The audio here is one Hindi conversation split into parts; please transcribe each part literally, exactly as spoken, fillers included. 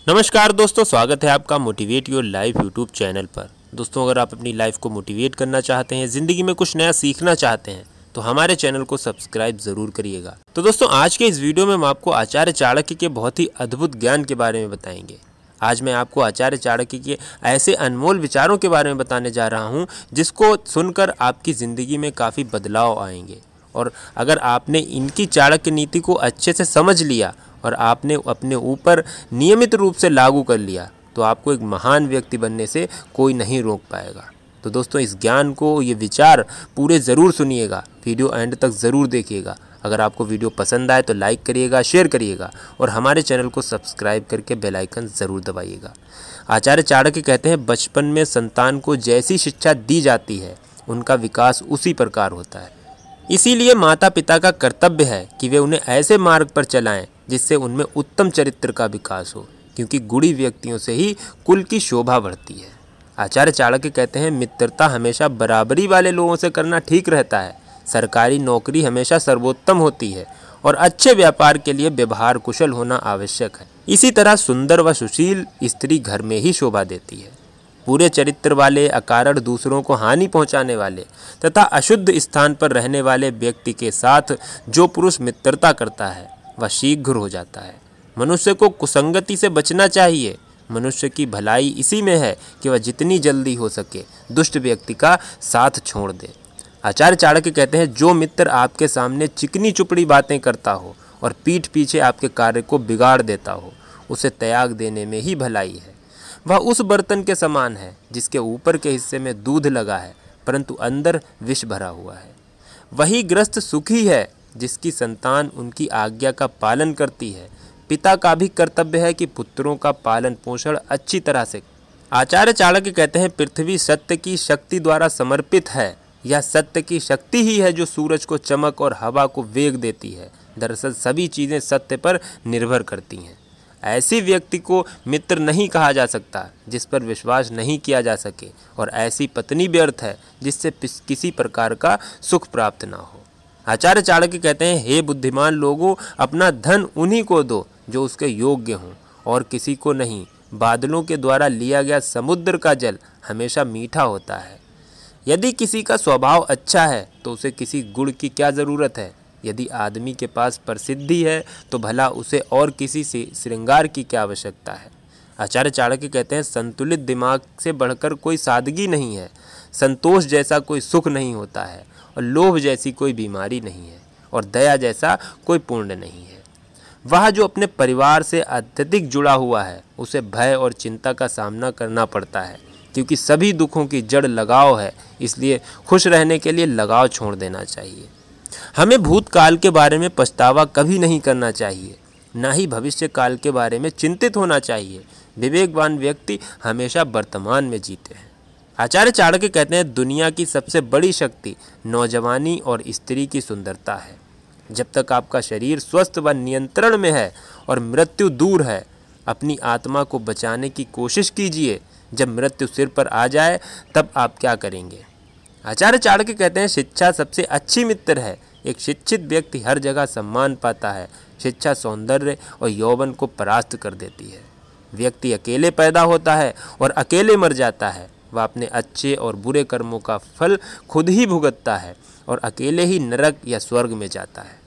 नमस्कार दोस्तों, स्वागत है आपका motivate your life YouTube channel पर। दोस्तों, अगर आप अपनी लाइफ को मोटिवेट करना चाहते हैं, ज़िंदगी में कुछ नया सीखना चाहते हैं, तो हमारे चैनल को सब्सक्राइब ज़रूर करिएगा। तो दोस्तों, आज के इस वीडियो में हम आपको आचार्य चाणक्य के बहुत ही अद्भुत ज्ञान के बारे में बताएंगे। आज मैं आपको आचार्य चाणक्य के ऐसे अनमोल विचारों के बारे में बताने जा रहा हूँ जिसको सुनकर आपकी ज़िंदगी में काफ़ी बदलाव आएंगे। और अगर आपने इनकी चाणक्य नीति को अच्छे से समझ लिया और आपने अपने ऊपर नियमित रूप से लागू कर लिया, तो आपको एक महान व्यक्ति बनने से कोई नहीं रोक पाएगा। तो दोस्तों, इस ज्ञान को, ये विचार पूरे ज़रूर सुनिएगा, वीडियो एंड तक ज़रूर देखिएगा। अगर आपको वीडियो पसंद आए तो लाइक करिएगा, शेयर करिएगा और हमारे चैनल को सब्सक्राइब करके बेल आइकन ज़रूर दबाइएगा। आचार्य चाणक्य कहते हैं, बचपन में संतान को जैसी शिक्षा दी जाती है, उनका विकास उसी प्रकार होता है। इसीलिए माता पिता का कर्तव्य है कि वे उन्हें ऐसे मार्ग पर चलाएं जिससे उनमें उत्तम चरित्र का विकास हो, क्योंकि गुणी व्यक्तियों से ही कुल की शोभा बढ़ती है। आचार्य चाणक्य कहते हैं, मित्रता हमेशा बराबरी वाले लोगों से करना ठीक रहता है। सरकारी नौकरी हमेशा सर्वोत्तम होती है और अच्छे व्यापार के लिए व्यवहार कुशल होना आवश्यक है। इसी तरह सुंदर व सुशील स्त्री घर में ही शोभा देती है। पूरे चरित्र वाले, अकारण दूसरों को हानि पहुंचाने वाले तथा अशुद्ध स्थान पर रहने वाले व्यक्ति के साथ जो पुरुष मित्रता करता है वह शीघ्र हो जाता है। मनुष्य को कुसंगति से बचना चाहिए। मनुष्य की भलाई इसी में है कि वह जितनी जल्दी हो सके दुष्ट व्यक्ति का साथ छोड़ दे। आचार्य चाणक्य कहते हैं, जो मित्र आपके सामने चिकनी चुपड़ी बातें करता हो और पीठ पीछे आपके कार्य को बिगाड़ देता हो, उसे त्याग देने में ही भलाई है। वह उस बर्तन के समान है जिसके ऊपर के हिस्से में दूध लगा है परंतु अंदर विष भरा हुआ है। वही गृहस्थ सुखी है जिसकी संतान उनकी आज्ञा का पालन करती है। पिता का भी कर्तव्य है कि पुत्रों का पालन पोषण अच्छी तरह से। आचार्य चाणक्य कहते हैं, पृथ्वी सत्य की शक्ति द्वारा समर्पित है। यह सत्य की शक्ति ही है जो सूरज को चमक और हवा को वेग देती है। दरअसल सभी चीज़ें सत्य पर निर्भर करती हैं। ऐसी व्यक्ति को मित्र नहीं कहा जा सकता जिस पर विश्वास नहीं किया जा सके, और ऐसी पत्नी व्यर्थ है जिससे किसी प्रकार का सुख प्राप्त ना हो। आचार्य चाणक्य कहते हैं, हे बुद्धिमान लोगों, अपना धन उन्हीं को दो जो उसके योग्य हों और किसी को नहीं। बादलों के द्वारा लिया गया समुद्र का जल हमेशा मीठा होता है। यदि किसी का स्वभाव अच्छा है तो उसे किसी गुण की क्या ज़रूरत है। यदि आदमी के पास प्रसिद्धि है तो भला उसे और किसी से श्रृंगार की क्या आवश्यकता है। आचार्य चाणक्य कहते हैं, संतुलित दिमाग से बढ़कर कोई सादगी नहीं है। संतोष जैसा कोई सुख नहीं होता है और लोभ जैसी कोई बीमारी नहीं है और दया जैसा कोई पुण्य नहीं है। वह जो अपने परिवार से अत्यधिक जुड़ा हुआ है उसे भय और चिंता का सामना करना पड़ता है, क्योंकि सभी दुखों की जड़ लगाव है। इसलिए खुश रहने के लिए लगाव छोड़ देना चाहिए। हमें भूतकाल के बारे में पछतावा कभी नहीं करना चाहिए, ना ही भविष्य काल के बारे में चिंतित होना चाहिए। विवेकवान व्यक्ति हमेशा वर्तमान में जीते हैं। आचार्य चाणक्य कहते हैं, दुनिया की सबसे बड़ी शक्ति नौजवानी और स्त्री की सुंदरता है। जब तक आपका शरीर स्वस्थ व नियंत्रण में है और मृत्यु दूर है, अपनी आत्मा को बचाने की कोशिश कीजिए। जब मृत्यु सिर पर आ जाए तब आप क्या करेंगे। आचार्य चाणक्य कहते हैं, शिक्षा सबसे अच्छी मित्र है। एक शिक्षित व्यक्ति हर जगह सम्मान पाता है। शिक्षा सौंदर्य और यौवन को परास्त कर देती है। व्यक्ति अकेले पैदा होता है और अकेले मर जाता है। वह अपने अच्छे और बुरे कर्मों का फल खुद ही भुगतता है और अकेले ही नरक या स्वर्ग में जाता है।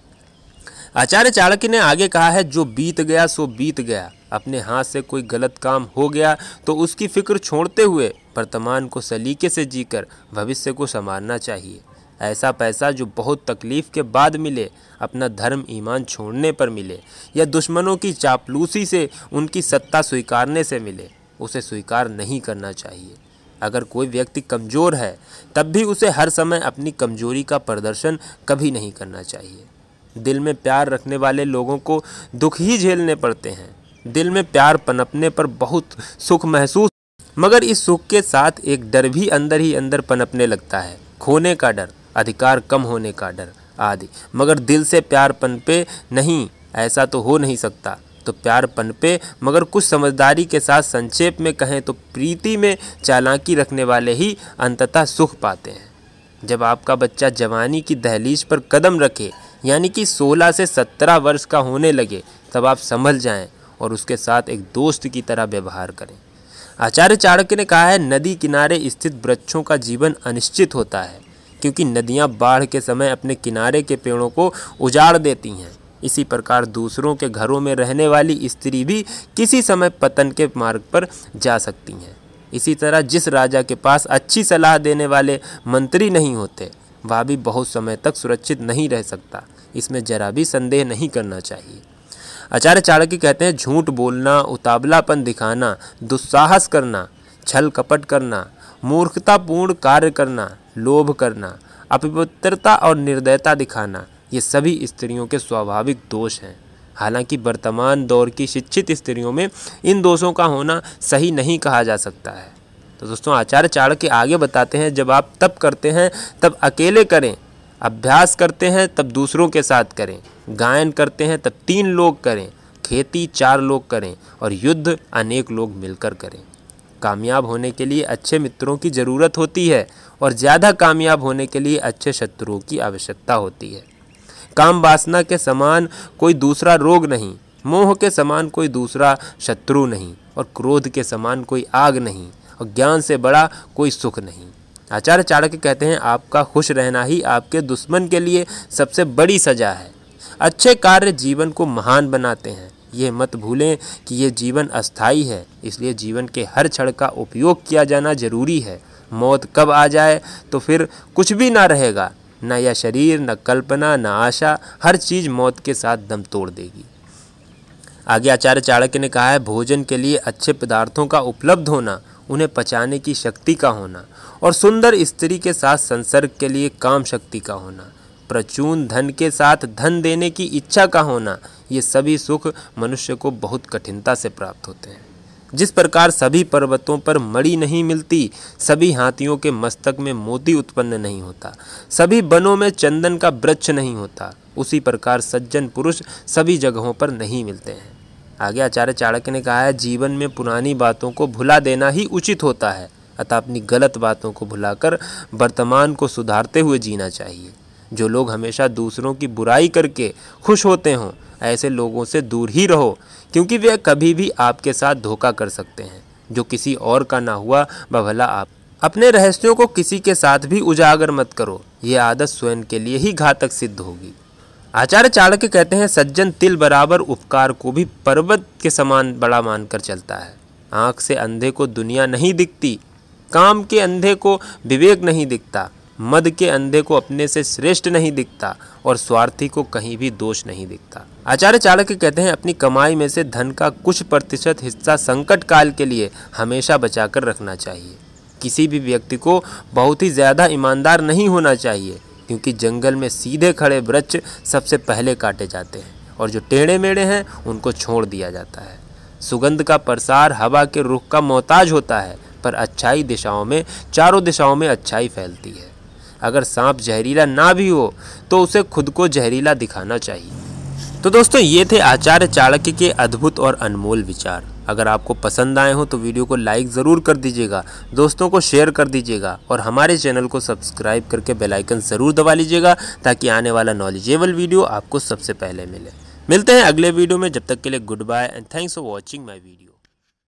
आचार्य चाणक्य ने आगे कहा है, जो बीत गया सो बीत गया। अपने हाथ से कोई गलत काम हो गया तो उसकी फिक्र छोड़ते हुए वर्तमान को सलीके से जीकर भविष्य को संवारना चाहिए। ऐसा पैसा जो बहुत तकलीफ के बाद मिले, अपना धर्म ईमान छोड़ने पर मिले या दुश्मनों की चापलूसी से उनकी सत्ता स्वीकारने से मिले, उसे स्वीकार नहीं करना चाहिए। अगर कोई व्यक्ति कमज़ोर है तब भी उसे हर समय अपनी कमजोरी का प्रदर्शन कभी नहीं करना चाहिए। दिल में प्यार रखने वाले लोगों को दुख ही झेलने पड़ते हैं। दिल में प्यार पनपने पर बहुत सुख महसूस, मगर इस सुख के साथ एक डर भी अंदर ही अंदर पनपने लगता है। खोने का डर, अधिकार कम होने का डर आदि। मगर दिल से प्यार पनपे नहीं, ऐसा तो हो नहीं सकता। तो प्यार पनपे, मगर कुछ समझदारी के साथ। संक्षेप में कहें तो प्रीति में चालाकी रखने वाले ही अंततः सुख पाते हैं। जब आपका बच्चा जवानी की दहलीज पर कदम रखे, यानी कि सोलह से सत्रह वर्ष का होने लगे, तब आप संभल जाएं और उसके साथ एक दोस्त की तरह व्यवहार करें। आचार्य चाणक्य ने कहा है, नदी किनारे स्थित वृक्षों का जीवन अनिश्चित होता है, क्योंकि नदियाँ बाढ़ के समय अपने किनारे के पेड़ों को उजाड़ देती हैं। इसी प्रकार दूसरों के घरों में रहने वाली स्त्री भी किसी समय पतन के मार्ग पर जा सकती हैं। इसी तरह जिस राजा के पास अच्छी सलाह देने वाले मंत्री नहीं होते, वह भी बहुत समय तक सुरक्षित नहीं रह सकता। इसमें जरा भी संदेह नहीं करना चाहिए। आचार्य चाणक्य कहते हैं, झूठ बोलना, उतावलापन दिखाना, दुस्साहस करना, छल कपट करना, मूर्खतापूर्ण कार्य करना, लोभ करना, अपवित्रता और निर्दयता दिखाना, ये सभी स्त्रियों के स्वाभाविक दोष हैं। हालांकि वर्तमान दौर की शिक्षित स्त्रियों में इन दोषों का होना सही नहीं कहा जा सकता है। तो दोस्तों आचार्य चाणक्य आगे बताते हैं, जब आप तप करते हैं तब अकेले करें, अभ्यास करते हैं तब दूसरों के साथ करें, गायन करते हैं तब तीन लोग करें, खेती चार लोग करें और युद्ध अनेक लोग मिलकर करें। कामयाब होने के लिए अच्छे मित्रों की ज़रूरत होती है और ज़्यादा कामयाब होने के लिए अच्छे शत्रुओं की आवश्यकता होती है। काम वासना के समान कोई दूसरा रोग नहीं, मोह के समान कोई दूसरा शत्रु नहीं और क्रोध के समान कोई आग नहीं और ज्ञान से बड़ा कोई सुख नहीं। आचार्य चाणक्य कहते हैं, आपका खुश रहना ही आपके दुश्मन के लिए सबसे बड़ी सजा है। अच्छे कार्य जीवन को महान बनाते हैं। ये मत भूलें कि ये जीवन अस्थाई है, इसलिए जीवन के हर क्षण का उपयोग किया जाना जरूरी है। मौत कब आ जाए तो फिर कुछ भी ना रहेगा, न यह शरीर, न कल्पना, न आशा, हर चीज़ मौत के साथ दम तोड़ देगी। आगे आचार्य चाणक्य ने कहा है, भोजन के लिए अच्छे पदार्थों का उपलब्ध होना, उन्हें पचाने की शक्ति का होना और सुंदर स्त्री के साथ संसर्ग के लिए काम शक्ति का होना, प्रचुर धन के साथ धन देने की इच्छा का होना, ये सभी सुख मनुष्य को बहुत कठिनता से प्राप्त होते हैं। जिस प्रकार सभी पर्वतों पर मणि नहीं मिलती, सभी हाथियों के मस्तक में मोती उत्पन्न नहीं होता, सभी वनों में चंदन का वृक्ष नहीं होता, उसी प्रकार सज्जन पुरुष सभी जगहों पर नहीं मिलते हैं। आगे आचार्य चाणक्य ने कहा है, जीवन में पुरानी बातों को भुला देना ही उचित होता है, अतः अपनी गलत बातों को भुलाकर वर्तमान को सुधारते हुए जीना चाहिए। जो लोग हमेशा दूसरों की बुराई करके खुश होते हों, ऐसे लोगों से दूर ही रहो, क्योंकि वे कभी भी आपके साथ धोखा कर सकते हैं। जो किसी और का ना हुआ वह भला आप। अपने रहस्यों को किसी के साथ भी उजागर मत करो, यह आदत स्वयं के लिए ही घातक सिद्ध होगी। आचार्य चाणक्य कहते हैं, सज्जन तिल बराबर उपकार को भी पर्वत के समान बड़ा मानकर चलता है। आँख से अंधे को दुनिया नहीं दिखती, काम के अंधे को विवेक नहीं दिखता, मद के अंधे को अपने से श्रेष्ठ नहीं दिखता और स्वार्थी को कहीं भी दोष नहीं दिखता। आचार्य चाणक्य कहते हैं, अपनी कमाई में से धन का कुछ प्रतिशत हिस्सा संकट काल के लिए हमेशा बचाकर रखना चाहिए। किसी भी व्यक्ति को बहुत ही ज़्यादा ईमानदार नहीं होना चाहिए, क्योंकि जंगल में सीधे खड़े वृक्ष सबसे पहले काटे जाते हैं और जो टेढ़े मेढ़े हैं उनको छोड़ दिया जाता है। सुगंध का प्रसार हवा के रुख का मोहताज होता है, पर अच्छाई दिशाओं में चारों दिशाओं में अच्छाई फैलती है। अगर सांप जहरीला ना भी हो तो उसे खुद को जहरीला दिखाना चाहिए। तो दोस्तों ये थे आचार्य चाणक्य के अद्भुत और अनमोल विचार। अगर आपको पसंद आए हो तो वीडियो को लाइक ज़रूर कर दीजिएगा, दोस्तों को शेयर कर दीजिएगा और हमारे चैनल को सब्सक्राइब करके बेल आइकन ज़रूर दबा लीजिएगा, ताकि आने वाला नॉलेजेबल वीडियो आपको सबसे पहले मिले। मिलते हैं अगले वीडियो में, जब तक के लिए good bye and thanks for watching my video.